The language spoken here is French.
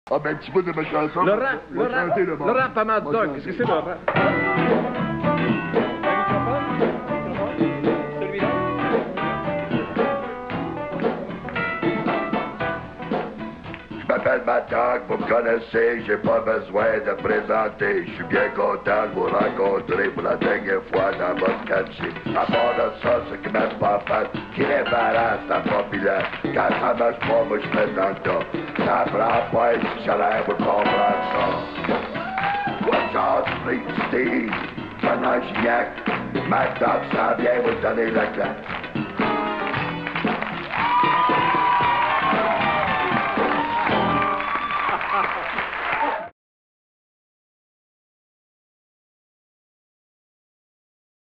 Ah, ben, un petit peu de ma chanson. Le rap à Mad Dog, qu'est-ce que c'est le rap? Je m'appelle Mad Dog, vous me connaissez, j'ai pas besoin de présenter. Je suis bien content de vous rencontrer pour la dernière fois dans votre quartier. À part de ça, ce qui m'aime pas fait, qui est marrant, c'est populaire. Quand ça marche pas, moi je mets dans le tas. Ça prend pas un salaire pour comprendre ça. What's up, Street Steve? Mon nom est Gignac. Mad Dog s'en vient vous donner la claque.